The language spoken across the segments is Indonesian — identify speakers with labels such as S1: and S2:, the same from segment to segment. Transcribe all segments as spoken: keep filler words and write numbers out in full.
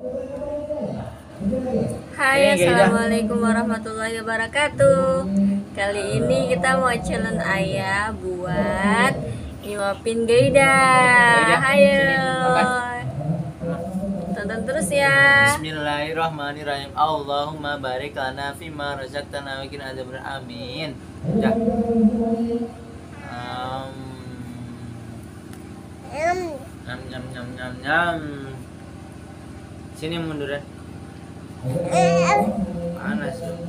S1: Hai, assalamualaikum warahmatullahi wabarakatuh. Kali ini kita mau challenge ayah buat nyuapin Gaida. Hayo, tonton terus ya.
S2: Bismillahirrahmanirrahim. Allahumma barik lana fima razaqtana wa qina adzabannar. Amin. Ya. Um, nyam nyam nyam nyam nyam. Sini munduran. Panas dong.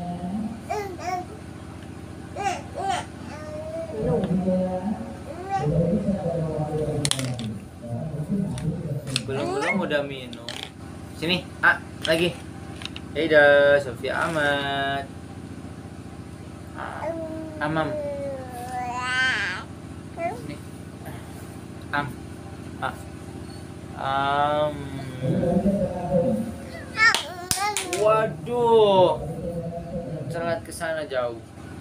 S2: Belum-belum udah minum. Sini, ah, lagi. Eda, Sofia Ahmad. Amam. Sini. Am. Ah. Am. Waduh, telat ke sana jauh.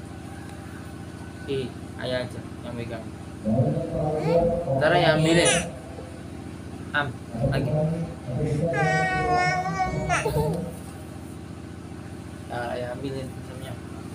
S2: Ih, ayah aja yang megang. Ntar yang ambilin. Am, lagi. Nah, ayah ambilin minumnya.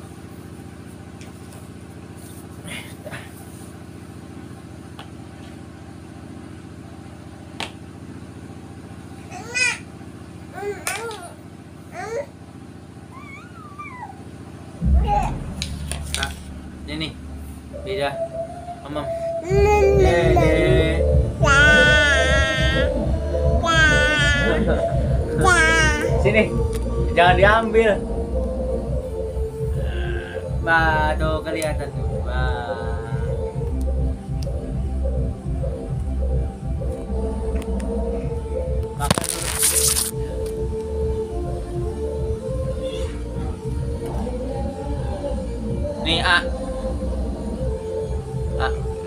S2: Nah, ini nih, beda, mamam. Dede. Sini, jangan diambil. Bah, tuh kelihatan tuh. Bah. Makan dulu. Nih, ah. Ah.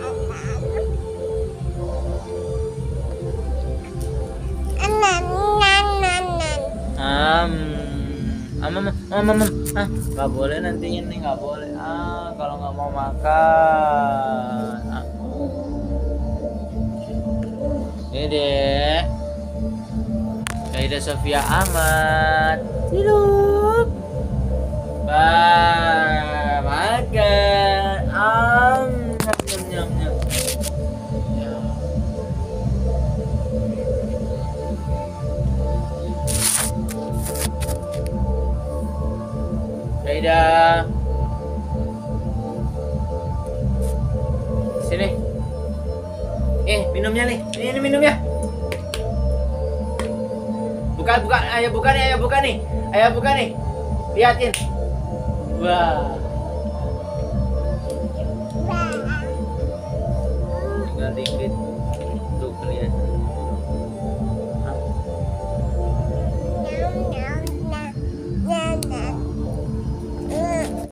S2: Um, am, am, am, am, ah, nggak boleh nanti ini nggak boleh. Ah, kalau nggak mau makan. Ah. Ini deh, Gaida Sofia Ahmad. Hidup. Bah, makan. Am, nyam nyam nyam. Gaida, sini. Eh, minumnya nih. Ini, ini minumnya. Buka, buka. Ayo buka nih, ayo buka nih. Ayo buka nih. Liatin. Wah. Tinggal dikit.